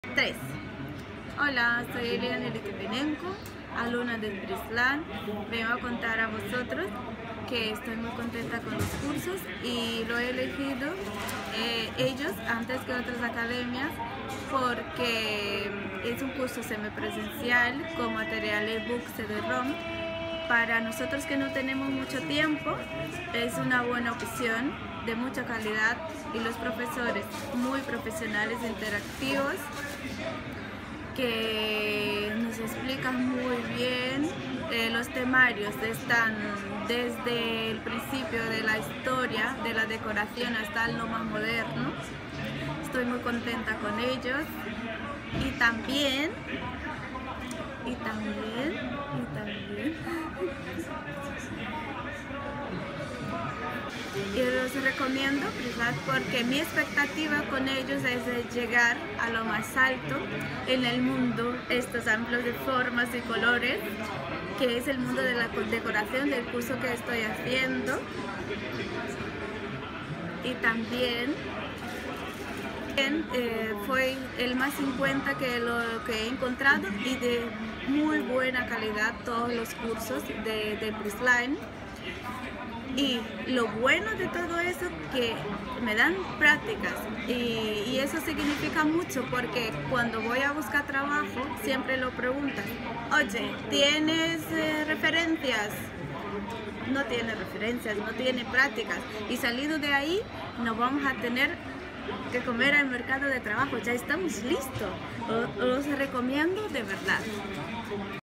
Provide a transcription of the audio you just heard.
3. Hola, soy Eliana Litvinenko, alumna del PRIXLAN. Vengo a contar a vosotros que estoy muy contenta con los cursos y lo he elegido ellos antes que otras academias porque es un curso semipresencial con material ebook CD-ROM. Para nosotros que no tenemos mucho tiempo es una buena opción, de mucha calidad, y los profesores muy profesionales e interactivos que nos explican muy bien. Los temarios están desde el principio de la historia, de la decoración hasta lo más moderno. Estoy muy contenta con ellos y también y los recomiendo porque mi expectativa con ellos es de llegar a lo más alto en el mundo, estos amplios de formas y colores, que es el mundo de la decoración del curso que estoy haciendo. Y también fue el más 50 que he encontrado y de muy buena calidad todos los cursos de PRIXLAN. Y lo bueno de todo eso que me dan prácticas y eso significa mucho porque cuando voy a buscar trabajo siempre lo preguntan: oye, ¿tienes referencias? No tiene referencias, no tiene prácticas, y salido de ahí nos vamos a tener que comer al mercado de trabajo. Ya estamos listos. Os recomiendo de verdad.